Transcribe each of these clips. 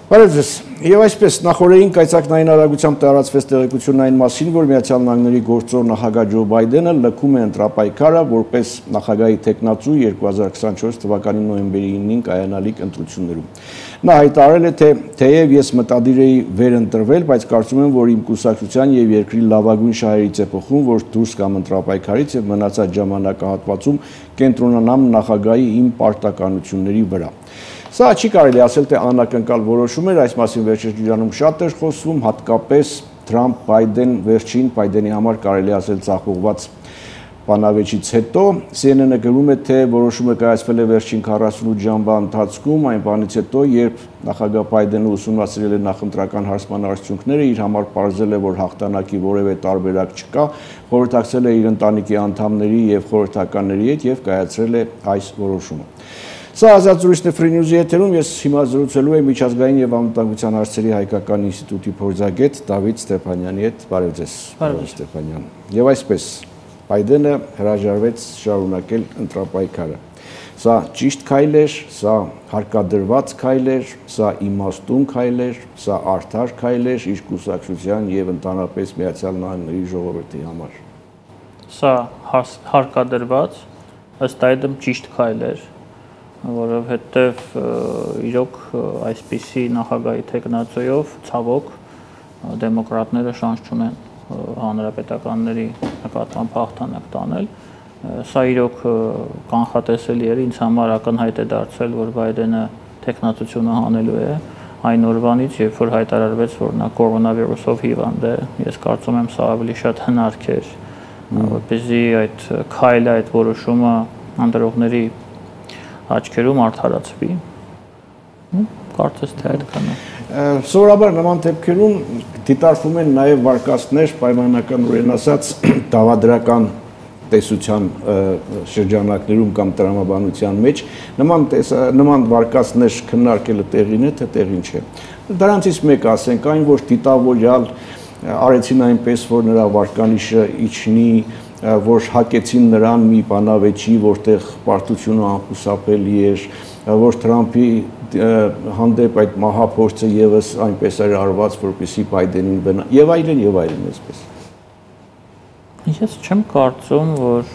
Բարև ձեզ։ Եվ այսպես նախորդին կայծակնային արագությամբ տարածվեց տեղեկությունն այն մասին, որ Միացյալ Նահանգների գործող նախագահ Ջո Բայդենը լքում է ընտրապայքարը որպես նախագահի թեկնածու 2024 թվականի նոյեմբերի 9-ին կայանալիք ընտրություններում։ Նա հայտարարել է, թե թեև ես մտադիր էի վերընտրվել, բայց կարծում եմ, որ իմ կուսակցության եւ երկրի լավագույն շահերից է փոխում, որ դուրս կամ ընտրապայքարից եւ մնացած ժամանակահատվածում կենտրոնանամ նախագահի իմ պարտականությունների վրա։ Սա չի կարելի ասել, թե անակնկալ որոշում էր, այս մասին վերջերջանում շատ էր խոսվում, հատկապես Թրամփ-Բայդեն վերջին Բայդենի համար կարելի ասել ցախողված բանավեճից հետո CNN-ը գրում է, թե որոշումը կայացվել է վերջին 48 ժամվա ընթացքում, այն բանից հետո, երբ նախագահ Բայդենը ուսումնասիրել է նախընտրական հարցման արդյունքները, իր համար պարզել է, որ հաղթանակի որևէ տարբերակ չկա, խորհրդակցել է իր ընտանիքի անդամների եւ խորհրդականների հետ եւ կայացրել է այս որոշումը։ Սա ազատ զրույցն է Free News-ի եթերում, ես հիմա զրուցելու եմ միջազգային եւ անվտանգության հարցերի հայկական ինստիտուտի փորձագետ Դավիթ Ստեփանյանի հետ։ Բարև ձեզ, պարոն Ստեփանյան։ Եվ այսպես, Բայդենը հրաժարվեց շարունակել ընտրապայքարը։ Սա ճիշտ քայլ էր, սա հարկադրված քայլ էր, սա իմաստուն քայլ էր, սա արդար քայլ էր իր կուսակցության եւ ընդհանրապես Միացյալ Նահանգների ժողովրդի համար։ Սա հարկադրված, ըստ այդմ ճիշտ քայլ էր, որովհետև իրոք այսպիսի նախագահի թեկնածուով ցավոք դեմոկրատները շանս չունեն հանրապետականների նկատմամբ հաղթանակ տանել։ Սա իրոք կանխատեսելի էր, ինձ համար ակնհայտ է դարձել, որ Բայդենը թեկնածությունը հանելու է այն օրվանից, երբ որ հայտարարվեց, որ նա կորոնավիրուսով հիվանդ է։ Ես կարծում եմ, սա ավելի շատ հնարք էր, որպեսզի այդ քայլը, այդ որոշումը ընտրողների աչքերում արդարացվի։ Կարծես թե այդքան է։ Սովորաբար նման դեպքերում դիտարկվում են նաև վարկածներ, պայմանականորեն ասած, դավադրական տեսության շրջանակներում կամ տրամաբանության մեջ, նման վարկածներ քննարկելը տեղին է, թե տեղին չէ։ Դրանցից մեկը ասենք այն, որ դիտավորյալ արեցին այնպես, որ նրա վարկանիշը իջնի, որ հակեցին նրան մի բանավեճի, որտեղ պարտությունը անխուսափելի էր, որ Թրամփի հանդեպ այդ մահափորձը եւս այնպես էր արված, որպեսզի Բայդենին բնա եւ այլն այսպես։ Ես չեմ կարծում, որ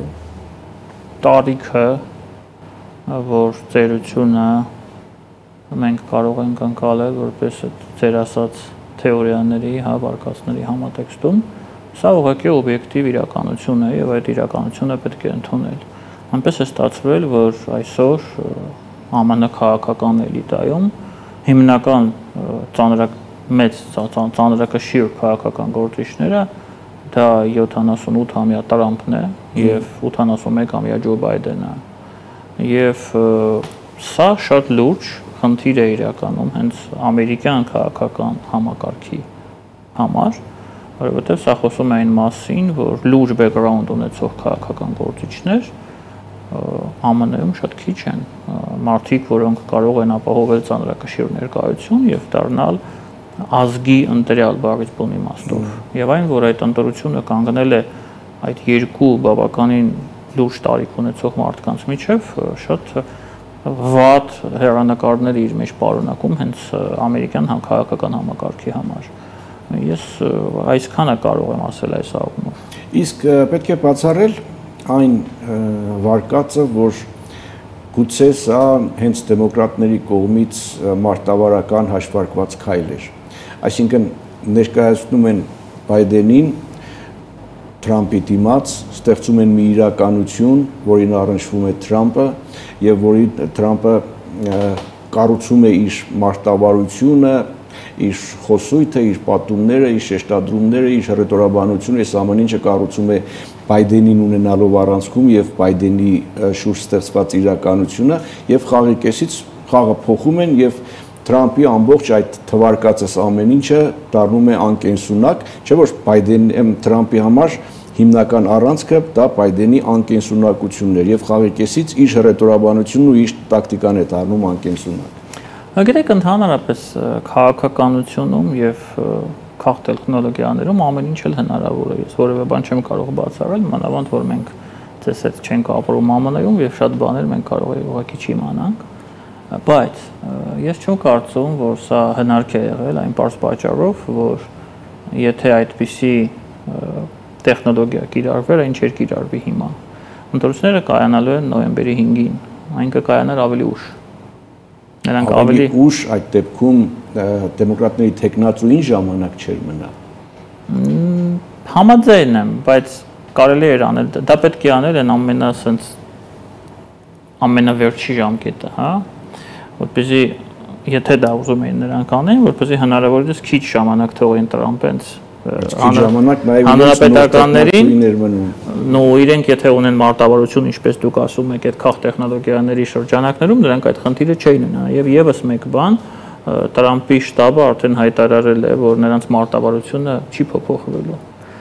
տարիքը, որ ծերությունը մենք կարող ենք անցալել որպես ձեր ասած թեորիաների, վարկածների համատեքստում, սա ուղղակի օբյեկտիվ իրականություն է եւ այդ իրականությունը պետք է ընդունել։ Այնպես է ստացվել, որ այսօր ԱՄՆ քաղաքական էլիտայում հիմնական ծանրակշիռ քաղաքական գործիչները դա 78-ամյա Տրամփն է եւ 81-ամյա Ջո Բայդենը։ Եվ սա շատ լուրջ խնդիր է իրականում հենց ամերիկյան քաղաքական համակարգի համար, որովհետև սա խոսում է այն մասին, որ լուրջ բեքգրաունդ ունեցող քաղաքական գործիչներ ԱՄՆ-ում շատ քիչ են, մարդիկ, որոնք կարող են ապահովել ծանրակշիռ ներկայություն եւ դառնալ ազգի ընտրյալ բառից բուն իմաստով։ Եվ այն, որ այդ ընտրությունը կանգնել է այդ երկու բավականին լուրջ տարիք ունեցող մարդկանց միջև, շատ վատ հեռանկարներ իր մեջ պարունակում հենց ամերիկյան քաղաքական համակարգի համար։ Ես այսքանը կարող եմ ասել այս առումով։ Իսկ պետք է բացառել այն վարկածը, որ գուցե սա հենց դեմոկրատների կողմից մարտավարական հաշվարկված քայլ էր։ Այսինքն ներկայացնում են Բայդենին Թրամփի դիմաց, ստեղծում են մի իրականություն, որին առնչվում է Թրամփը եւ որի Թրամփը կառուցում է իր մարտավարությունը, իր խոսույթը, իր պատումները, իր շեշտադրումները, իր հռետորաբանությունը, այս ամեն ինչը կառուցում է Բայդենին ունենալով առանցքում եւ Բայդենի շուրջ ստեղծված իրականությունը եւ խաղի կեսից խաղը փոխում են եւ Թրամփի ամբողջ այդ թվարկածս ամեն ինչը դառնում է անկենսունակ, չէ՞ որ Թրամփի համար հիմնական առանցքը դա Բայդենի անկենսունակությունն էր եւ խաղի կեսից իր հռետորաբանությունն ու իր տակտիկան է դառնում անկենսունակ։ Գիտեք, ընդհանրապես քաղաքականությունում եւ քաղտեխնոլոգիաներում ամեն ինչ էլ հնարավոր է։ Ես որևէ բան չեմ կարող բացառել, մանավանդ որ մենք ցես հետ չենք ապրում ԱՄՆ-ում եւ շատ բաներ մենք կարող ենք ուղղակի չիմանանք։ Բայց ես չեմ կարծում, որ սա հնարք է եղել այն պարզ պատճառով, որ եթե այդպիսի տեխնոլոգիա կիրառվեր, ինչ էր կիրառվի հիմա։ Ընտրությունները կայանալու են նոյեմբերի 5-ին, այն կկայանար ավելի ուշ։ Նրանք ավելի ուշ այդ դեպքում դեմոկրատների տեխնացուին ժամանակ չէր մնա։ Համաձայն եմ, բայց կարելի էր անել, դա պետք է անել են ամենավերջի ժամկետը, հա, որպեսզի եթե դա ուզում էին նրանք անեն, որպեսզի հնարավորինս քիչ ժամանակ թողեն Տրամփենց հանրապետականներին, նո իրենք եթե ունեն մարտավարություն, ինչպես դուք ասում եք, այդ քաղ տեխնոլոգիաների շրջանակներում, նրանք այդ խնդիրը չէին ունենա։ Եվ եւս մեկ բան, Տրամփի շտաբը արդեն հայտարարել է, որ նրանց մարտավարությունը չի փոփոխվելու։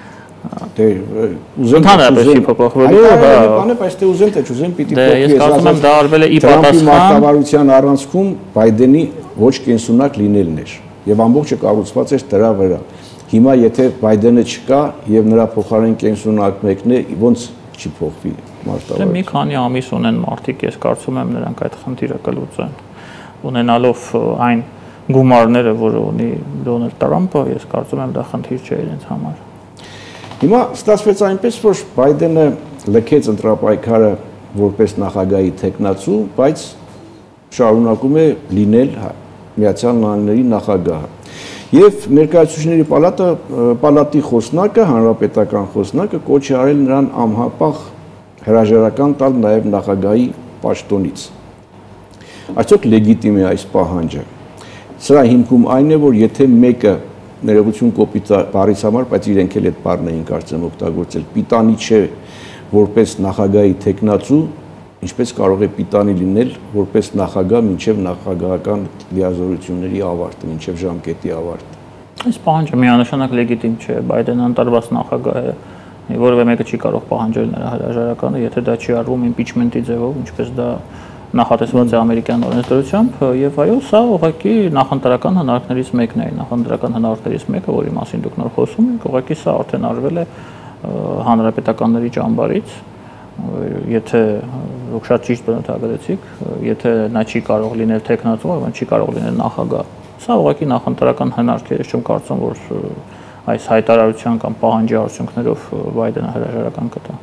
Ընդհանրապես չի փոփոխվելու, բանը, բայց դե ուզեն թե չուզեն պիտի փոխվի։ Ես կարծում եմ դա արվել է ի պատասխան մարտավարության առանցքում Բայդենի ոչ կենսունակ լինելն էր եւ ամբողջը կառուցված էր դրա վրա։ Հիմա եթե Բայդենը չկա եւ նրա փոխարեն կենսունակ մեկն է, ոնց չի փոխվի մարտավարությունը։ Մի քանի ամիս ունեն մարդիկ, ես կարծում եմ նրանք այդ խնդիրը կլուծեն։ Ունենալով այն գումարները, որը ունի Դոնալդ Տրամփը, ես կարծում եմ դա խնդիր չէ իրենց համար։ Հիմա ստացվեց այնպես, որ Բայդենը լքեց ընտրապայքարը որպես նախագահի տեխնացու, բայց շարունակում է լինել Միացյալ Նահանգների նախագահը։ Եվ ներկայացուցիչների պալատի խոսնակը, հանրապետական խոսնակը կոչ է արել նրան անհապաղ հրաժարական տալ նաև նախագահի պաշտոնից։ Արդյոք լեգիտիմ է այս պահանջը։ Սրա հիմքում այն է, որ եթե մեկը ներողություն կոպիտ բառից համար, բայց իրենք էլ այդ բառն էին կարծեմ օգտագործել, պիտանի չէ որպես նախագահի տեխնացու, ինչպես կարող է պիտանի լինել որպես նախագահ մինչև նախագահական լիազորությունների ավարտը, մինչև ժամկետի ավարտը։ Այս պահանջը միանշանակ լեգիտիմ չէ, Բայդենը ընտրված նախագահ է, որևէ մեկը չի կարող պահանջել նրա հրաժարականը, եթե դա չի արվում իմպիչմենտի ձևով, ինչպես դա նախատեսված է ամերիկյան օրենսդրությամբ, եւ այո, սա ուղղակի նախընտրական հնարքներից մեկն է, նախընտրական հնարքներից մեկը, որի մասին դուք նոր խոսում եք, ուղղակի սա արդեն արվել է հանրապետականների ճամբարից, եթե դուք շատ ճիշտ բնութագրեցիք, եթե նա չի կարող լինել տեխնացու, այլ չի կարող լինել նախագահ, սա ուղղակի նախընտրական հնարք է, ես չեմ կարծում, որ այս հայտարարության կամ պահանջի արդյունքներով Բայդենը հրաժարական կտա։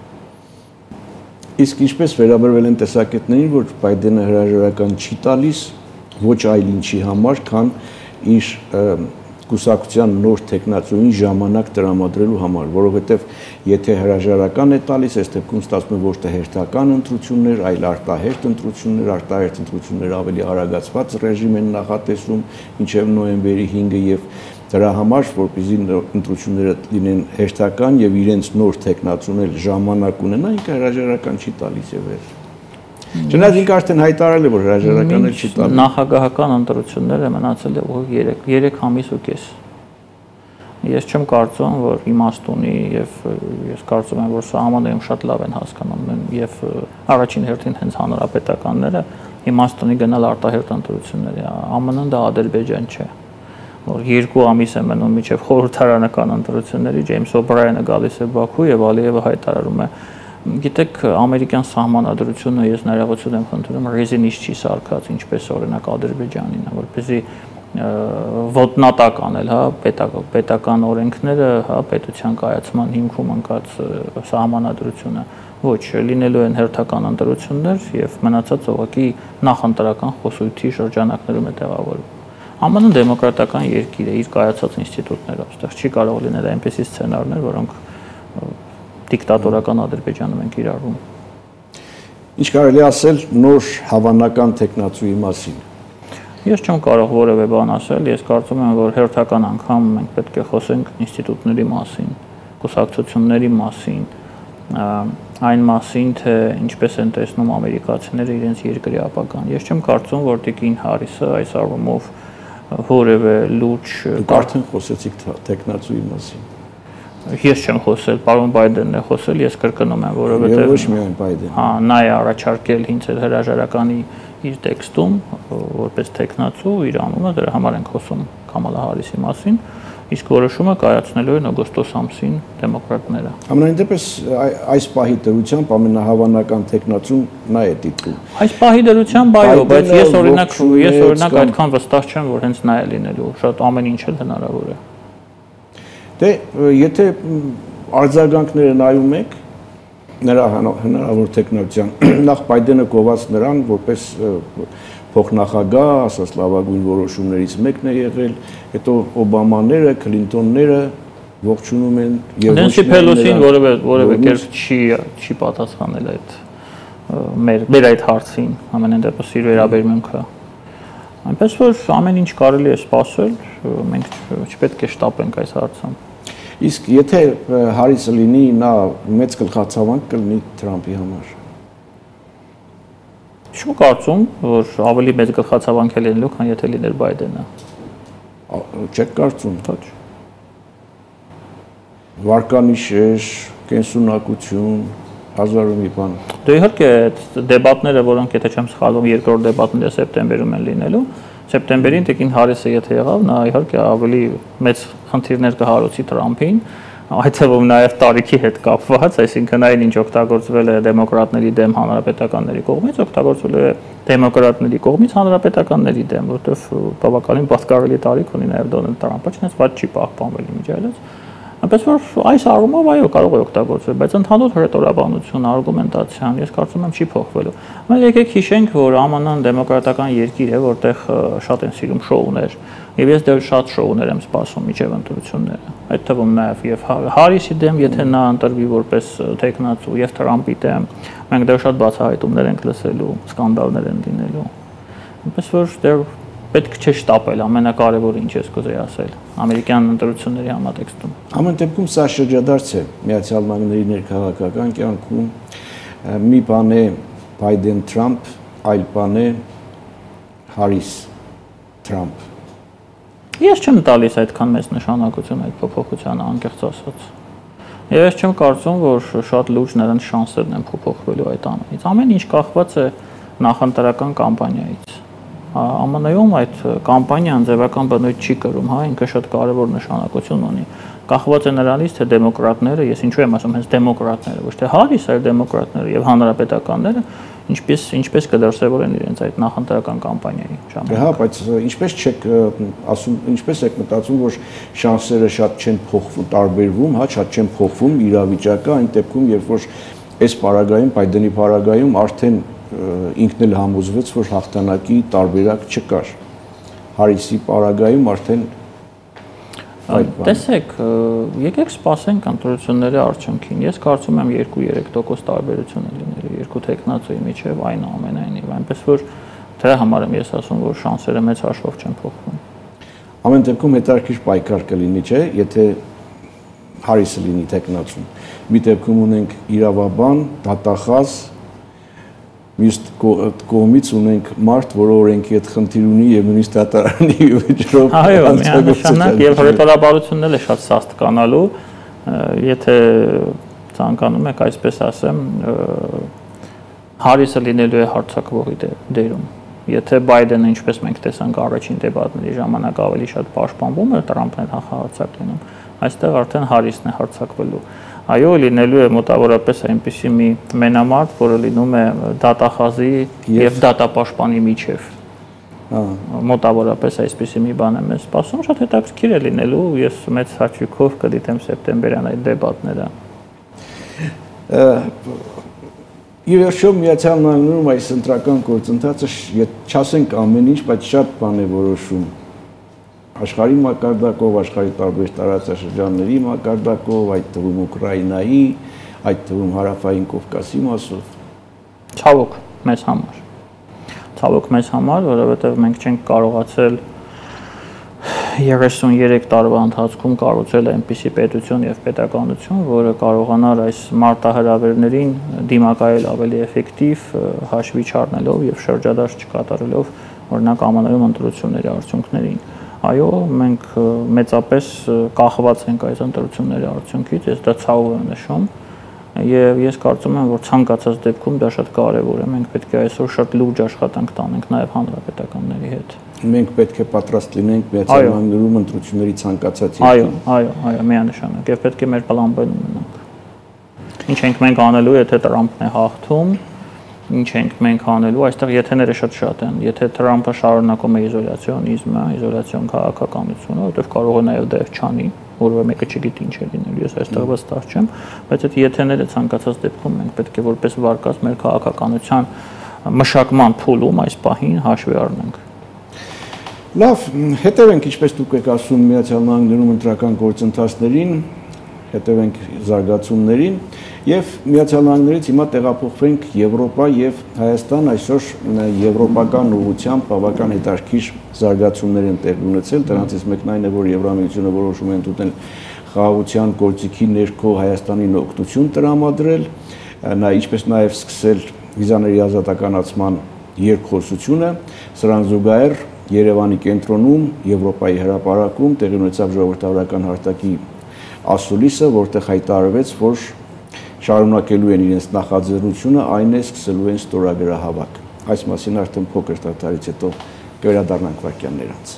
Իսկ ինչպես վերաբերվել են տեսակետներին, որ Բայդենը հրաժարական չի տալիս ոչ այլ ինչի համար, քան իր կուսակցության նոր տեխնացուին ժամանակ տրամադրելու համար, որովհետև եթե հրաժարական է տալիս, այս դեպքում ստացվում է ոչ թե հերթական ընտրություններ, այլ արտահերթ ընտրություններ ավելի արագացված ռեժիմ են նախատեսում մինչև նոյեմբերի 5-ը եւ դրա համար, որպեսզի ընտրությունները լինեն հերթական եւ իրենց նոր տեխնացուն էլ ժամանակ ունենա, ինքը հրաժարական չի տալիս եւ այլ։ Չնայած ինքը արդեն հայտարարել է, որ հրաժարականը չի տալու։ Նախագահական ընտրությունները մնացել է 3 ամիս ու կես։ Ես չեմ կարծում, որ իմաստ ունի եւ ես կարծում եմ, որ սա ԱՄՆ-ում շատ լավ են հասկանում եւ առաջին հերթին հենց հանրապետականները իմաստ ունի գնալ արտահերթ ընտրությունների։ ԱՄՆ-ն դա Ադրբեջան չէ, որ 2 ամիս է մնում մինչև խորհրդարանական ընտրությունների, Ջեյմս Օբրայենը գալիս է Բաքու եւ Ալիևը հայտարարում է Գիտեք, ամերիկյան սահմանադրությունը ես ներողություն եմ խնդրում, ռեզինից չի սարքած, ինչպես օրինակ Ադրբեջանին, որպեսզի ոտնատակ անել, հա, պետական օրենքները, հա, պետության կայացման հիմքում ընկած սահմանադրությունը, ոչ, լինելու են հերթական ընտրություններ եւ մնացած ուղղակի նախընտրական խոսույթի շրջանակներում է տեղավորվում։ ԱՄՆ-ն դեմոկրատական երկիր է, իր կայացած ինստիտուտներով, այստեղ չի կարող լինել այնպիսի սցենարներ, որոնք դիկտատորական Ադրբեջանում են կիրառվում։ Ինչ կարելի ասել նոր հավանական տեխնացուի մասին։ Ես չեմ կարող որևէ բան ասել, ես կարծում եմ, որ հերթական անգամ մենք պետք է խոսենք ինստիտուտների մասին, կուսակցությունների մասին, այն մասին, թե ինչպես են տեսնում ամերիկացիները իրենց երկրի ապագան։ Ես չեմ կարծում, որ Տիկին Հարիսը այս առումով որևէ լուրջ արդեն խոսեցիք տեխնացուի մասին։ Ես չեմ խոսել, պարոն Բայդենն է խոսել, ես կրկնում եմ, որովհետև ոչ միայն Բայդեն։ Հա, նա է առաջարկել ինձ այդ հրաժարականի իր տեքստում, որպես տեխնացու իր անունը, դրա համար ենք խոսում Կամալա Հարիսի մասին, իսկ որոշումը կայացնելու են օգոստոս ամսին դեմոկրատները։ Ամենայն դեպս այս պահի դրությամբ ամենահավանական տեխնացուն նա է դիտում։ Այս պահի դրությամբ այո, բայց ես օրինակ այդքան վստահ չեմ, որ հենց նա է լինելու, շատ ամեն ինչ էլ հնարավոր է։ Դե եթե արձագանքները նայում եք նրա հնարավոր տեխնացիան, նախ Բայդենը կոված նրան որպես փոխնախագահ, ասած լավագույն որոշումներից մեկն է եղել, հետո Օբամաները, Քլինտոնները ողջունում են եւ Նենսի Փելոսին որևէ կերպ չի պատասխանել այդ մեր այդ հարցին, ամենայն դեպս իր վերաբերմունքը։ Այնպես որ ամեն ինչ կարելի է սպասել, մենք չպետք է շտապենք այս հարցում։ Իսկ եթե Հարիսը լինի, նա մեծ գլխացավանք կլինի Թրամփի համար։ Չեմ կարծում, որ ավելի մեծ գլխացավանք է լինելու, քան եթե լիներ Բայդենը։ Չեք կարծում։ Ոչ։ Վարկանիշեր, կենսունակություն, հազար ու մի բան։ Դե իհարկե դեբատները, որոնք եթե չեմ սխալվում, երկրորդ դեբատները սեպտեմբերում են լինելու, սեպտեմբերին Տիկին Հարիսը եթե եղավ, նա իհարկե ավելի մեծ խնդիրներ կհարուցի Թրամփին, այդ թվում նաև տարիքի հետ կապված, այսինքն այն ինչ օգտագործվել է դեմոկրատների դեմ հանրապետականների կողմից, օգտագործվել է դեմոկրատների կողմից հանրապետականների դեմ, որովհետև բավականին պատկառելի տարիք ունի նաև Դոնալդ Թրամփը, չնայած ված չի պահպանվել իմիջիայլոց։ Այնպես որ այս առումով այո կարող է օգտագործվել, բայց ընդհանուր հռետորաբանությունը, արգումենտացիան, ես կարծում եմ չի փոխվելու։ Մենք եկեք հիշենք, որ ԱՄՆ-ն դեմոկրատական երկիր է, որտեղ շատ են սիրում շոուներ, եւ ես դեռ շատ շոուներ եմ սպասում միջև ընտրությունները։ Այդ թվում նաև եւ Հարիսի դեմ, եթե նա ընտրվի որպես տեխնացու, եւ Թրամփի դեմ, մենք դեռ շատ բացահայտումներ ենք լսելու, սկանդալներ են լինելու։ Այնպես որ դեռ պետք չէ շտապել, ամենակարևորը ինչ ես կուզեի ասել ամերիկյան ընտրությունների համատեքստում։ Ամեն դեպքում սա շրջադարձ է Միացյալ Նահանգների ներքաղաքական կյանքում, մի բան է Բայդեն-Թրամփ, այլ բան է Հարիս-Թրամփ։ Ես չեմ տալիս այդքան մեծ նշանակություն այդ փոփոխությանը, անկեղծ ասած։ Եվ ես չեմ կարծում, որ շատ լուրջ նրանց շանսերն են փոփոխվելու այդ ամենից։ Ամեն ինչ կախված է նախընտրական կամպանիայից։ ԱՄՆ-ում այդ կամպանիան ձևական բնույթ չի կրում, հա, ինքը շատ կարևոր նշանակություն ունի։ Կախված է նրանից, թե դեմոկրատները, ես ինչու եմ ասում, հենց դեմոկրատները, ոչ թե Հարիսը, այլ դեմոկրատները եւ հանրապետականները ինչպես կդրսևորեն իրենց այդ նախընտրական կամպանիայի ժամանակ։ Հա, բայց ինչպես չեք ասում, ինչպես եք մտածում, որ շանսերը շատ չեն փոխվում, տարբերվում, հա, շատ չեն փոխվում իրավիճակը այն դեպքում, երբ որ այս պարագայում, Բայդենի պարագայում արդեն ինքն էլ համոզվեց, որ հաղթանակի տարբերակ չկար։ Հարիսի պարագայում արդեն տեսեք, եկեք սպասենք ընտրությունների արդյունքին։ Ես կարծում եմ 2-3% տարբերություն է լինելու երկու տեխնացուի միջև այնուամենայնիվ, այնպես որ դրա համար եմ ես ասում, որ շանսերը մեծ հաշվով չեն փոխվում։ Ամեն դեպքում հետաքրքիր պայքար կլինի, չէ՞, եթե Հարիսը լինի տեխնացուն։ Մի դեպքում ունենք իրավաբան, դատախազ, մյուս կողմից ունենք մարդ, որը օրենքի հետ խնդիր ունի եւ նույնիսկ դատարանի վիճակով այո, միանշանակ եւ հռետորաբարությունն էլ է շատ սաստկանալու, եթե ցանկանում եք այսպես ասեմ, Հարիսը լինելու է հարձակվողի դերում։ Եթե Բայդենը, ինչպես մենք տեսանք առաջին դեբատների ժամանակ, ավելի շատ պաշտպանվում էր, Թրամփն էլ հաղթահարցակ լինում, այստեղ արդեն Հարիսն է հարձակվելու։ Այո, լինելու է մոտավորապես այնպիսի մի մենամարտ, որը լինում է դատախազի եւ դատապաշտպանի միջև։ Մոտավորապես այսպիսի մի բան եմ սպասում, շատ հետաքրքիր է լինելու, ես մեծ հաճույքով կդիտեմ սեպտեմբերյան այդ դեբատները։ Եվ վերջում Միացյալ Նահանգներում այս ընտրական գործընթացը չասենք ամեն ինչ, բայց շատ բան է որոշում։ Աշխարհի մակարդակով, աշխարհի տարբեր տարածաշրջանների մակարդակով, այդ թվում Ուկրաինայի, այդ թվում Հարավային Կովկասի մասով։ Ցավոք մեզ համար։ Ցավոք մեզ համար, որովհետև մենք չենք կարողացել 33 տարվա ընթացքում կառուցել այնպիսի պետություն եւ պետականություն, որը կարողանար այս մարտահրավերներին դիմակայել ավելի էֆեկտիվ, հաշվի չառնելով եւ շրջադարձ չկատարելով, օրինակ ԱՄՆ-ում ընտրությունների արդյունքներին։ Այո, մենք մեծապես կախված ենք այս ընտրությունների արդյունքից, ես դա ցավով եմ նշում, եւ ես կարծում եմ, որ ցանկացած դեպքում դա շատ կարեւոր է, մենք պետք է այսօր շատ լուրջ աշխատանք տանենք նաեւ հանրապետականների հետ։ մենք պետք է պատրաստ լինենք Միացյալ Նահանգներում ընտրությունների ցանկացած Այո, միանշանակ, եւ պետք է մեր պլան B-ն ունենանք։ Ինչ ենք մենք անելու, եթե Տրամփն է հաղթում, ինչ ենք մենք անելու, այստեղ եթեները շատ են։ Եթե Տրամփը շարունակում է իզոլյացիոնիզմը, իզոլյացիոն քաղաքականությունը, որովհետև կարող է նաև դեռ չանի, որովհետև մեկը չգիտի ինչ է լինելու, ես այստեղ վստահ չեմ, բայց այդ եթեները ցանկացած դեպքում մենք պետք է որպես վարկած մեր քաղաքականության մշակման փուլում այս պահին հաշվի առնենք։ Լավ, հետևենք, ինչպես դուք եք ասում, Միացյալ Նահանգներում ընտրական գործընթացներին, հետևենք զարգացումներին եւ Միացյալ Նահանգներից հիմա տեղափոխվենք Եվրոպա եւ Հայաստան այսօր եվրոպական ուղղությամբ բավական հետաքրքիր զարգացումներ են տեղի ունեցել, դրանցից մեկն այն է, որ Եվրամիությունը որոշում է ընդունել խաղաղության գործիքի ներքո Հայաստանին օգնություն տրամադրել, նա ինչպես նաեւ սկսել վիզաների ազատականացման երկխոսությունը, սրան զուգահեռ Երևանի կենտրոնում Եվրոպայի հրապարակում տեղի ունեցավ ժողովրդավարական հարթակի ասուլիսը, որտեղ հայտարարվեց, որ շարունակելու են իրենց նախաձեռնությունը, այն է սկսելու են ստորագրահավաք։ Այս մասին արդեն փոքր դադարից հետո կվերադառնանք վայրկյաններ անց։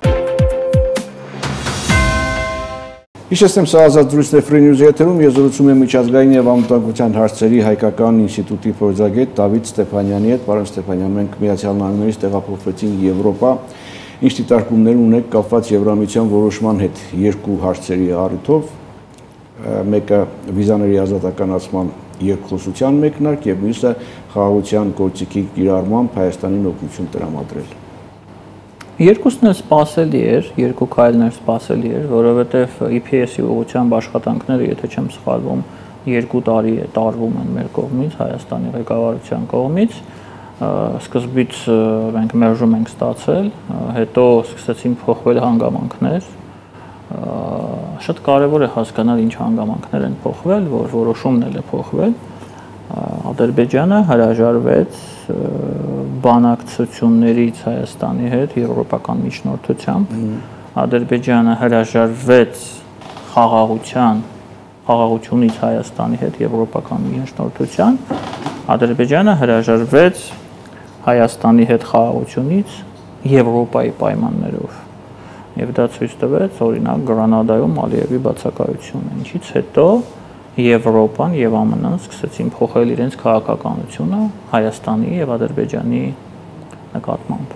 Հիշեցնեմ, սա Ազատ զրույցն է Free News-ի եթերում, ես զրուցում եմ միջազգային եւ անվտանգության հարցերի հայկական ինստիտուտի փորձագետ Դավիթ Ստեփանյանի հետ։ Պարոն Ստեփանյան, մենք Միացյալ Նահանգներից տեղափոխվեցինք Եվրոպա, ինչ դիտարկումներ ունեք կապված Եվրամիության որոշման հետ երկու հարցերի առիթով, մեկը վիզաների ազատականացման երկխոսության մեկնարկ եւ մյուսը խաղաղության գործիքի կիրառմամբ Հայաստանին օգնություն տրամադրել։ Երկուսն էլ սպասելի էր, երկու քայլն էր սպասելի էր, որովհետև EPS-ի ուղղությամբ աշխատանքները, եթե չեմ սխալվում, 2 տարի է տարվում են մեր կողմից, Հայաստանի ղեկավարության կողմից։ Սկզբից մենք մերժում ենք ստացել, հետո սկսեցին փոխվել հանգամանքներ։ Շատ կարևոր է հասկանալ ինչ հանգամանքներ են փոխվել, որ որոշումն էլ է փոխվել։ Ադրբեջանը հրաժարվեց բանակցություններից Հայաստանի հետ եվրոպական միջնորդությամբ, Ադրբեջանը հրաժարվեց խաղաղությունից Հայաստանի հետ եվրոպական միջնորդության, Ադրբեջանը հրաժարվեց Հայաստանի հետ խաղաղությունից Եվրոպայի պայմաններով։ Եվ դա ցույց տվեց օրինակ Գրանադայում Ալիևի բացակայությունը, ինչից հետո Եվրոպան եւ ԱՄՆ-ն սկսեցին փոխել իրենց քաղաքականությունը Հայաստանի եւ Ադրբեջանի նկատմամբ։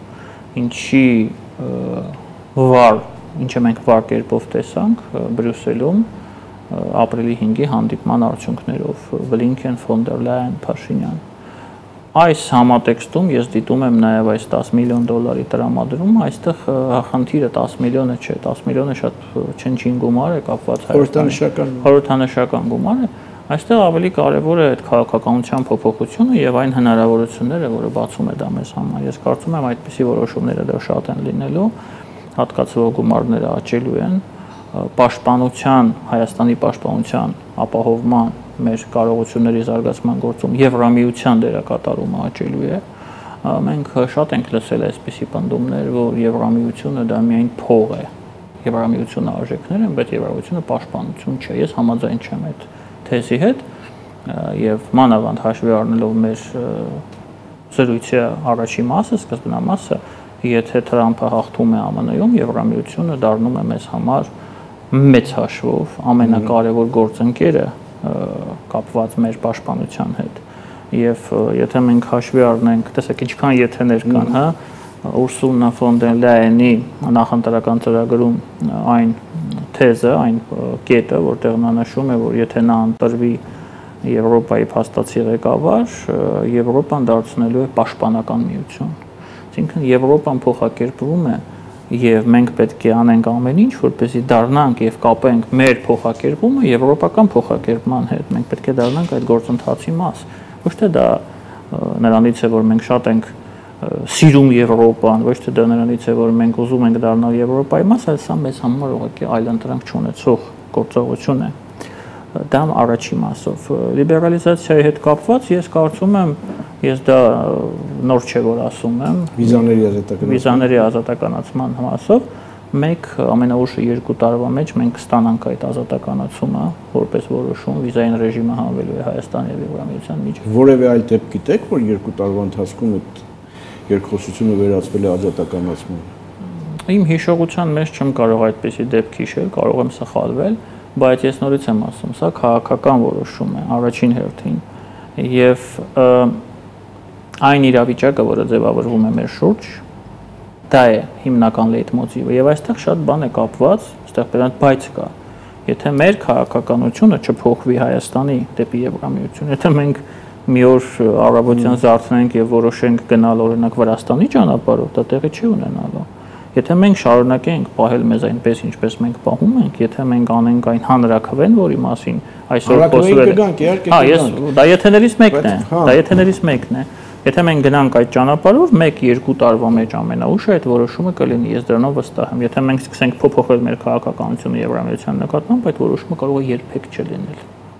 Ինչը մենք վառ կերպով տեսանք Բրյուսելում ապրիլի 5-ի հանդիպման արդյունքներով Բլինքեն, ֆոն դեր Լայան, Փաշինյան։ Այս համատեքստում ես դիտում եմ նաև այս $10 միլիոն տրամադրում, այստեղ խնդիրը 10 միլիոնը չէ, 10 միլիոնը շատ չնչին գումար է կապված խորհրդանշական գումար է, այստեղ ավելի կարևոր է այդ քաղաքականության փոփոխությունը եւ այն հնարավորությունները, որը բացում է դա մեզ համար։ Ես կարծում եմ այդպիսի որոշումները դեռ շատ են լինելու, հատկացվող գումարները աճելու են, պաշտպանության, Հայաստանի պաշտպանության ապահովման մեր կարողությունների զարգացման գործում Եվրամիության դերակատարումը աճելու է։ Մենք շատ ենք լսել այսպիսի պնդումներ, որ Եվրամիությունը դա միայն փող է։ Եվրամիությունը արժեքներ են, բայց Եվրամիությունը պաշտպանություն չէ։ Ես համաձայն չեմ այդ թեզի հետ եւ մանավանդ հաշվի առնելով մեր զրույցի առաջի մասը, սկզբնամասը, եթե Թրամփը հաղթում է ԱՄՆ-ում, Եվրամիությունը դառնում է մեզ համար մեծ հաշվով ամենակարևոր գործընկերը կապված մեր պաշտպանության հետ եւ եթե մենք հաշվի առնենք, տեսեք ինչքան եթեներ կան, հա, Ուրսուլա ֆոն դեր Լայենի նախընտրական ծրագրում այն թեզը, այն կետը, որտեղ նա նշում է, որ եթե նա ընտրվի Եվրոպայի փաստացի ղեկավար, Եվրոպան դարձնելու է պաշտպանական միություն։ Այսինքն Եվրոպան փոխակերպվում է եւ մենք պետք է անենք ամեն ինչ, որպեսզի դառնանք եւ կապենք մեր փոխակերպումը եվրոպական փոխակերպման հետ։ Մենք պետք է դառնանք այդ գործընթացի մաս։ Ոչ թե դա նրանից է, որ մենք շատ ենք սիրում Եվրոպան, ոչ թե դա նրանից է, որ մենք ուզում ենք դառնալ Եվրոպայի մաս, այլ սա մեզ համար ուղղակի այլընտրանք չունեցող գործողություն է։ Դա առաջի մասով։ Լիբերալիզացիայի հետ կապված ես կարծում եմ, ես դա նոր չէ որ ասում եմ, վիզաների ազատականացման մասով մենք ամենաուշը 2 տարվա մեջ մենք կստանանք այդ ազատականացումը որպես որոշում վիզային ռեժիմը հանվելու է Հայաստանի եւ Եվրամիության միջև։ Որևէ այլ դեպք գիտեք, որ 2 տարվա ընթացքում այդ երկխոսությունը վերածվել է ազատականացման։ Իմ հիշողության մեջ չեմ կարող այդպիսի դեպք հիշել, կարող եմ սխալվել, բայց ես նորից եմ ասում, սա քաղաքական որոշում է առաջին հերթին եւ այն իրավիճակը, որը ձևավորվում է մեր շուրջ, դա է հիմնական լեյտմոտիվը եւ այստեղ շատ բան է կապված, այստեղ բերան բայց կա։ Եթե մեր քաղաքականությունը չփոխվի Հայաստանի դեպի Եվրամիություն, եթե մենք մի օր առավոտյան զարթնենք եւ որոշենք գնալ օրինակ Վրաստանի ճանապարհով, դա տեղի չի ունենալու։ Եթե մենք շարունակենք պահել մեզ այնպես, ինչպես մենք պահում ենք, եթե մենք անենք այն հանրաքվեն, որի մասին այսօր խոսվել է։ Դա եթեներից մեկն է, դա եթեներից մեկն է։ Եթե մենք գնանք այդ ճանապարհով 1-2 տարվա մեջ ամենաուշը այդ որոշումը կլինի, ես դրանով վստահ եմ։ Եթե մենք սկսենք փոփոխել մեր քաղաքականությունը Եվրամիության նկատմամբ, այդ որոշումը կարող է երբեք չլինել։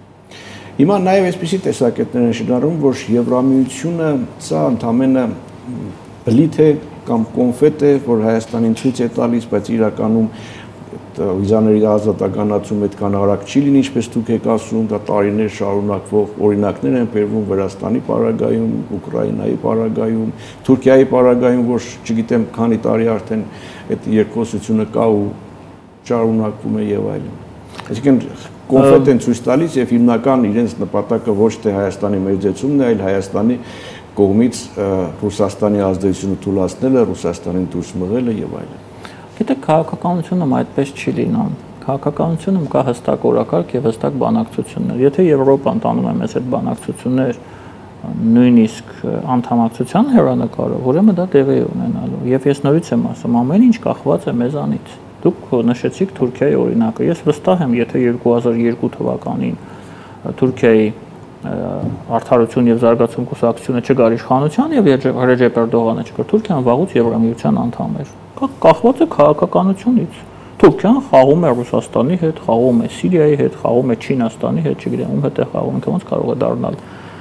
Հիմա նաև այսպիսի տեսակետներ են շնորհում, որ Եվրամիությունը սա ընդամենը բլիթ է կամ կոնֆետ է, որ Հայաստանին ցույց է տալիս, բայց իրականում վիզաների ազատականացում այդքան արագ չի լինի, ինչպես դուք եք ասում, դա տարիներ շարունակվող օրինակներ են բերվում Վրաստանի պարագայում, Ուկրաինայի պարագայում, Թուրքիայի պարագայում, որ չգիտեմ քանի տարի արդեն այդ երկխոսությունը կա ու շարունակվում է եւ այլն։ Այսինքն կոնֆետ են ցույց տալիս եւ հիմնական իրենց նպատակը ոչ թե Հայաստանի մեծացումն է, այլ Հայաստանի կողմից Ռուսաստանի ազդեցությունը թույլատնելը, Ռուսաստանին դուրս մղելը եւ այլն։ Գիտեք, քաղաքականությունում այդպես չի լինում։ Քաղաքականությունում կա հստակ օրակարգ եւ հստակ բանակցություններ։ Եթե Եվրոպան տանում է մեզ այդ բանակցություններ, նույնիսկ անդամակցության հեռանկարով, ուրեմն դա տեղի է ունենալու։ Եվ ես նորից եմ ասում, ամեն ինչ կախված է մեզանից։ Դուք նշեցիք Թուրքիայի օրինակը։ Ես վստահ եմ, եթե 2002 թվականին Թուրքիայի Արդարություն եւ զարգացում կուսակցությունը չգար իշխանության եւ Ռեջեփ Էրդողանը չկար, Թուրքիան վաղուց Եվրամիության անդամ էր։ Կախված է քաղաքականությունից։ Թուրքիան խաղում է Ռուսաստանի հետ, խաղում է Սիրիայի հետ, խաղում է Չինաստանի հետ, չգիտեմ, ում հետ է խաղում, ոնց կարող է դառնալ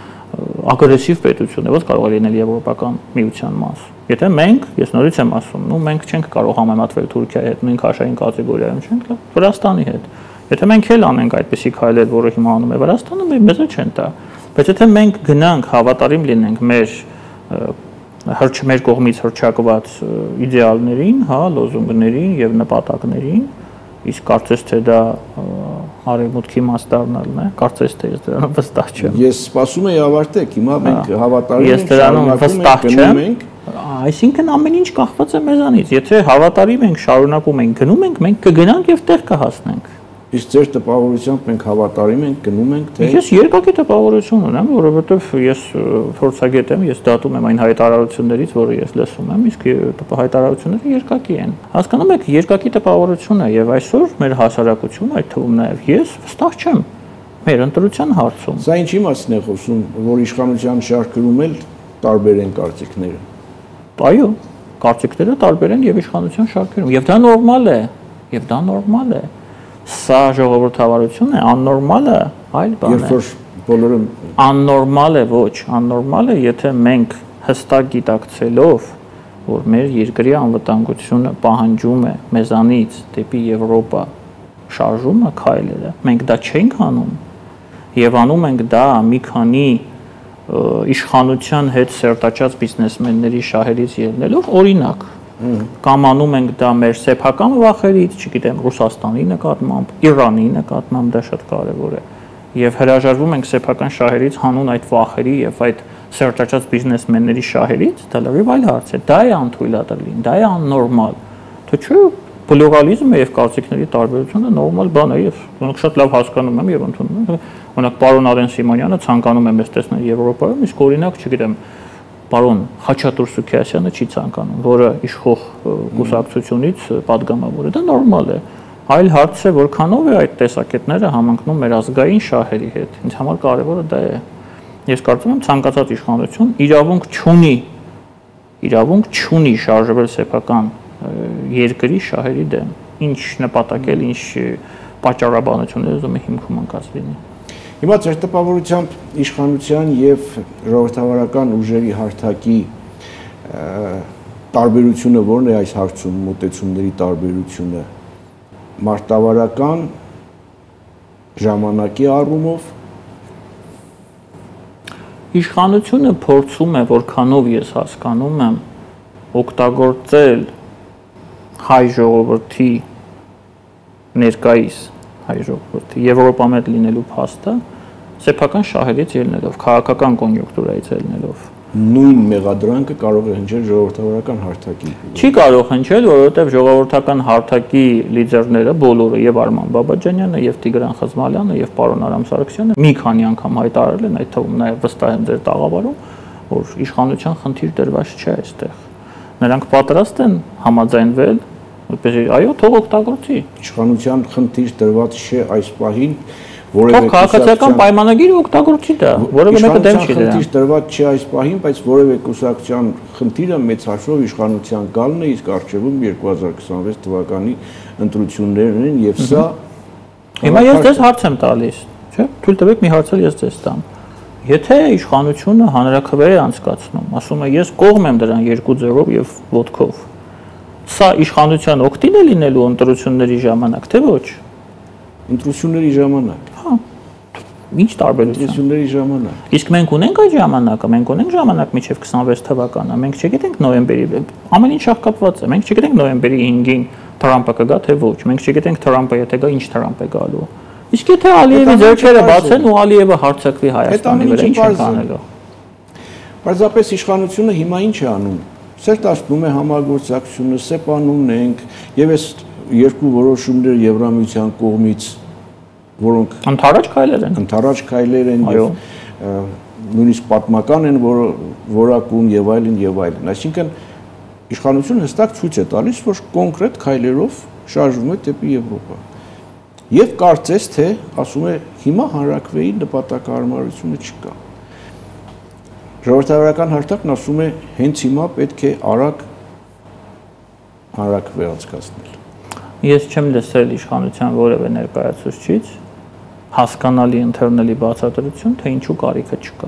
ագրեսիվ պետություն, ոնց կարող է լինել Եվրոպական միության մաս։ Եթե մենք, ես նորից եմ ասում, մենք չենք կարող համեմատվել Թուրքիայի հետ, նույն քաշային կատեգորիայում չենք, Վրաստանի հետ։ Եթե մենք էլ անենք այդպիսի քայլեր, որը հիմա անում է Վրաստանը, մեզ չեն տա։ Բայց եթե մենք գնանք հավատարիմ լինենք մեր կողմից հռչակված իդեալներին, հա, լոզունգներին եւ նպատակներին, իսկ կարծես թե դա արևմուտքի մաս դառնալն է, կարծես թե ես դրանով վստահ չեմ։ Ես սպասում եմ ավարտեք, հիմա մենք հավատարիմ ենք, շարունակում ենք, այսինքն ամեն ինչ կախված է մեզանից։ Եթե հավատարիմ ենք, շարունակում ենք, գնում ենք, մենք կգնանք եւ տեղ կհասնենք։ Իսկ ձեր տպավորությամբ մենք հավատարիմ ենք, գնում ենք, թե Ես երկակի տպավորություն ունեմ, որովհետև ես փորձագետ եմ, ես դատում եմ այն հայտարարություններից, որը ես լսում եմ, իսկ հայտարարությունները երկակի են։ Հասկանում եք, երկակի տպավորություն է եւ այսօր մեր հասարակությունը, այդ թվում նաեւ ես, վստահ չեմ մեր ընտրության հարցում։ Սա ինչի մասն է խոսում, որ իշխանության շարքերում էլ տարբեր են կարծիքները։ Այո, կարծիքները տարբեր են եւ իշխանության շարքերում, եւ դա նորմալ է, եւ դա նորմալ է։ Սա ժողովրդավարություն է, աննորմալ է, այլ բան է։ Երբ որ բոլորը աննորմալ է, ոչ, աննորմալ է, եթե մենք հստակ գիտակցելով, որ մեր երկրի անվտանգությունը պահանջում է մեզանից դեպի Եվրոպա շարժումը, քայլերը, մենք դա չենք անում եւ անում ենք դա մի քանի իշխանության հետ սերտաճած բիզնեսմենների շահերից ելնելով, օրինակ կամ անում ենք դա մեր սեփական վախերից, չգիտեմ, Ռուսաստանի նկատմամբ, Իրանի նկատմամբ, դա շատ կարևոր է։ Եվ հրաժարվում ենք սեփական շահերից հանուն այդ վախերի եւ այդ սերտաճած բիզնեսմենների շահերից, դա լրիվ այլ հարց է։ Դա է անթույլատրելի, դա է աննորմալ։ Թե չէ, պլուրալիզմը եւ կարծիքների տարբերությունը նորմալ բան է եւ դրանք շատ լավ հասկանում եմ եւ ընդունում եմ։ Օրինակ, պարոն Արեն Սիմոնյանը ցանկանում է մեզ տեսնել Եվրոպայում, իսկ օրինակ, չգիտեմ, պարոն Խաչատուր Սուքիասյանը չի ցանկանում, որը իշխող կուսակցությունից падգամավոր է, դա նորմալ է։ Այլ հարց է, որքանով է այդ տեսակետները համընկնում մեր ազգային շահերի հետ։ Ինձ համար կարևորը դա է։ Ես կարծում եմ, ցանկացած իշխանություն իրավունք չունի շարժվել սեփական երկրի շահերի դեմ։ Ինչ նպատակել, ինչ պատճառաբանություններ ուզում է հիմքում ընկած լինի։ Հիմա ձեր տպավորությամբ իշխանության եւ ժողովրդավարական ուժերի հարթակի տարբերությունը ո՞րն է այս հարցում, մոտեցումների տարբերությունը մարտավարական ժամանակի առումով իշխանությունը փորձում է, որքանով ես հասկանում եմ, օգտագործել հայ ժողովրդի ներկայիս հայ ժողովրդի Եվրոպա մեծ լինելու փաստը սեփական շահերից ելնելով, քաղաքական կոնյունկտուրայից ելնելով նույն մեղադրանքը կարող է հնչել ժողովրդավարական հարթակի։ Չի կարող հնչել, որովհետև ժողովրդական հարթակի լիդերները բոլորը եւ Արման Բաբաջանյանը եւ Տիգրան Խզմալյանը եւ պարոն Արամ Սարգսյանը մի քանի անգամ հայտարարել են, այդ թվում նաեւ վստահ եմ ձեր տաղավարում, որ իշխանության խնդիր դրված չէ այստեղ։ Նրանք պատրաստ են համաձայնվել, որպեսզի այո, թող օգտագործի։ Իշխանության խնդիր դրված չէ այս պահին Թող քաղաքացիական պայմանագիր օգտագործի դա, որովհետև մեկը դեմ չի դրան։ Խնդիր դրված չէ այս պահին, բայց որևէ կուսակցության խնդիրը մեծ հաշվով իշխանության գալն է, իսկ առջևում 2026 թվականի ընտրություններն են եւ սա Հիմա ես ձեզ հարց եմ տալիս, չէ՞։ Թույլ տվեք մի հարցել ես ձեզ տամ։ Եթե իշխանությունը հանրաքվե է անցկացնում, ասում է ես կողմ եմ դրան 2-0-ով եւ ոտքով։ Սա իշխանության օգտին է լինելու ընտրությունների ժամանակ, թե ոչ։ Ընտրությունների ժամանակ։ Հա։ Ինչ տարբերություն։ Ընտրությունների ժամանակ։ Իսկ մենք ունենք այդ ժամանակը, մենք ունենք ժամանակ մինչև 26 թվականը։ Մենք չգիտենք նոյեմբերի, ամեն ինչ կապված է։ Մենք չգիտենք նոյեմբերի 5-ին Թրամպը կգա թե ոչ։ Մենք չգիտենք Թրամպը եթե գա, ինչ Թրամպ է գալու։ Իսկ եթե Ալիևի ձեռքերը բացեն ու Ալիևը հարձակվի Հայաստանի վրա, ինչ են անելու։ Պարզապես իշխանությունը հիմա ինչ է անում։ Սերտացնում է համագործակցությունը, սեպանում ենք եւ այս երկու որոշումներ Եվրամիության կողմից, որոնք ընդառաջ քայլեր են եւ նույնիսկ պատմական են որակում եւ այլն, այսինքն իշխանությունը հստակ ցույց է տալիս, որ կոնկրետ քայլերով շարժվում է դեպի Եվրոպա։ Եվ կարծես թե ասում է հիմա հանրաքվեի նպատակահարմարությունը չկա։ Ժողովրդավարական հարթակն ասում է հենց հիմա պետք է արագ հանրաքվե անցկացնել։ Ես չեմ լսել իշխանության որևէ ներկայացուցիչ հասկանալի ընթերնելի բացատրություն, թե ինչու կարիքը չկա։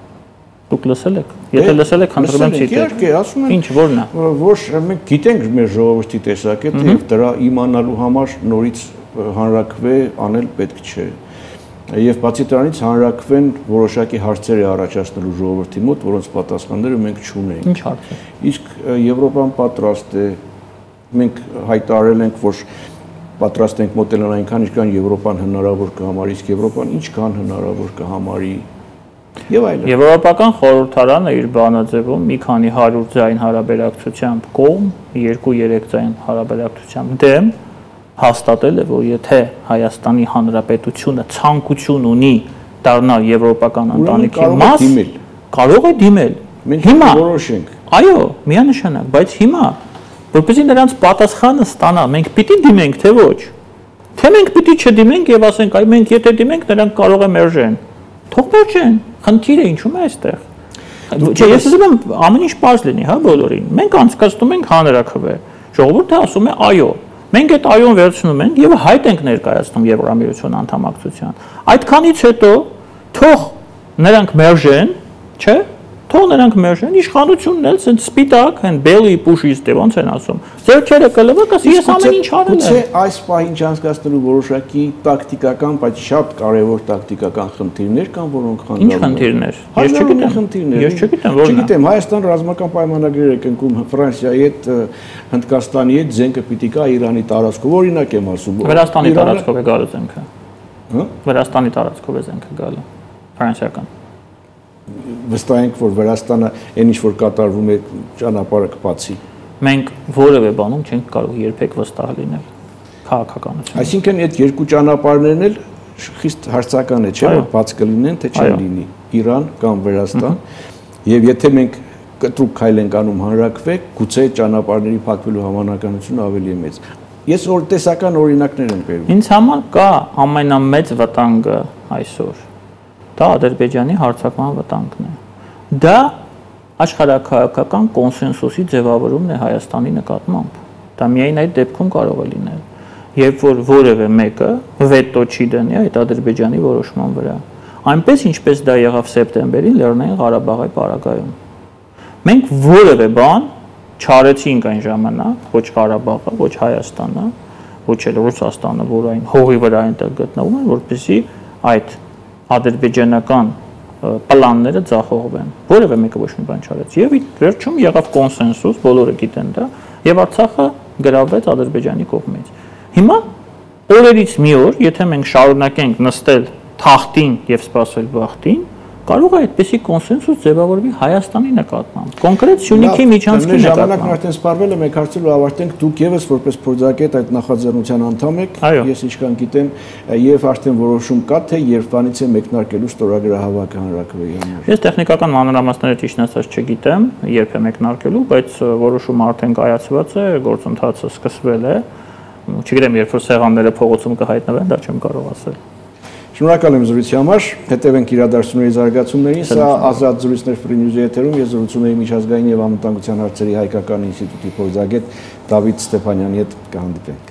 Դուք լսել եք։ Եթե լսել եք, խնդրում եմ ցիտել։ Իհարկե, ասում են, ինչ որն է։ Որ մենք գիտենք մեր ժողովրդի տեսակետը եւ դրա իմանալու համար նորից հանրաքվե անել պետք չէ։ Եվ բացի դրանից հանրաքվեն որոշակի հարցեր է առաջացնելու ժողովրդի մոտ, որոնց պատասխանները մենք չունենք։ Ինչ հարց է։ Իսկ Եվրոպան պատրաստ է, մենք հայտարարել ենք, որ պատրաստ ենք մոտենալ այնքան, ինչքան Եվրոպան հնարավոր կհամարի, իսկ Եվրոպան ինչքան հնարավոր կհամարի եւ այլն։ Եվրոպական խորհրդարանը իր բանաձևում մի քանի 100 ձայն հարաբերակցությամբ կողմ, 2-3 ձայն հարաբերակցությամբ դեմ հաստատել է, որ եթե Հայաստանի Հանրապետությունը ցանկություն ունի դառնալ եվրոպական ընտանիքի մաս, կարող է դիմել։ Հիմա որոշենք։ Այո, միանշանակ, բայց հիմա որպեսզի նրանց պատասխանը ստանա, մենք պիտի դիմենք, թե ոչ։ Թե մենք պիտի չդիմենք եւ ասենք, այ մենք եթե դիմենք, նրանք կարող է մերժեն։ Թող մերժեն։ Խնդիրը ինչու՞ է այստեղ։ Չէ, ես ուզում եմ ամեն ինչ պարզ լինի, հա, բոլորին։ Մենք անցկացնում ենք հանրաքվե։ Ժողովուրդը ասում է այո։ Մենք այդ այոն վերցնում ենք եւ հայտ ենք ներկայացնում Եվրամիության անդամակցության։ Այդքանից հետո թող նրանք մերժեն, չէ՞։ Թող նրանք մերժեն, իշխանությունն էլ ցենց սպիտակ, հեն belly push-ից դե ոնց են ասում։ Ձեռքերը կլվեք, ասի ես ամեն ինչ արել եմ։ Գուցե այս պահին չանցկացնելու որոշակի տակտիկական, բայց շատ կարևոր տակտիկական խնդիրներ կան, որոնք խանգարում են։ Ինչ խնդիրներ։ Ես չգիտեմ, որն է։ Չգիտեմ, Հայաստան ռազմական պայմանագրեր է կնքում Ֆրանսիայի հետ, Հնդկաստանի հետ, զենքը պիտի գա Իրանի տարածքով, օրինակ եմ ասում։ Վրաստանի տարածքով է գալու զենքը։ Հա։ Վրաստանի տարածքով է զենքը գալու։ Ֆրանսիական։ Վստահ ենք, որ Վրաստանը այն ինչ որ կատարվում է ճանապարհը կբացի։ Մենք որևէ բանում չենք կարող երբեք վստահ լինել քաղաքականություն։ Այսինքն այդ երկու ճանապարհներն էլ խիստ հարցական է, չէ՞ որ բաց կլինեն, թե չեն լինի Իրան կամ Վրաստան։ Եվ եթե մենք կտրուկ քայլ ենք անում հանրաքվե, գուցե ճանապարհների փակվելու հավանականությունը ավելի է մեծ։ Ես տեսական օրինակներ եմ բերում։ Ինձ համար կա ամենամեծ վտանգը այսօր։ Դա Ադրբեջանի հարձակման վտանգն է։ Դա աշխարհակահաղական կոնսենսուսի ձևավորումն է Հայաստանի նկատմամբ։ Դա միայն այդ դեպքում կարող է լինել, երբ որ որևէ մեկը վետո չի դնի այդ Ադրբեջանի որոշման վրա։ Այնպես ինչպես դա եղավ սեպտեմբերին Լեռնային Ղարաբաղի պարագայում։ Մենք որևէ բան չարեցինք այն ժամանակ, ոչ Ղարաբաղը, ոչ Հայաստանը, ոչ էլ Ռուսաստանը, որ այն հողի վրա այնտեղ գտնվում են, որպեսզի այդ ադրբեջանական պլանները ձախողվեն։ Որևէ մեկը ոչ մի բան չարեց։ Եվ վերջում եղավ կոնսենսուս, բոլորը գիտեն դա, եւ Արցախը գրավվեց Ադրբեջանի կողմից։ Հիմա օրերից մի օր, եթե մենք շարունակենք նստել թախտին եւ սպասել բախտին, կարող է այդպիսի կոնսենսուս ձևավորվի Հայաստանի նկատմամբ, կոնկրետ Սյունիքի միջանցքի նկատմամբ։ Ժամանակն արդեն սպառվել է, մենք հարցրու ավարտենք, դուք եւս որպես փորձագետ այդ նախաձեռնության անդամ եք, ես ինչքան գիտեմ, եւ արդեն որոշում կա, թե երբանից է մեկնարկելու ստորագրահավաքը հանրաքվեի համար։ Ես տեխնիկական մանրամասները ճիշտ ասած չգիտեմ, երբ է մեկնարկելու, բայց որոշումը արդեն կայացված է, գործընթացը սկսվել է։ Չգիտեմ, երբ որ սեղանները փողոցում կհայտնվեն, դա չեմ կարող ասել։ Շնորհակալ եմ զրույցի համար, հետևենք իրադարձությունների զարգացումներին, սա Ազատ զրույցներ Free News-ի եթերում, ես զրուցում եմ միջազգային եւ անվտանգության հարցերի հայկական ինստիտուտի փորձագետ Դավիթ Ստեփանյանի հետ կհանդիպենք։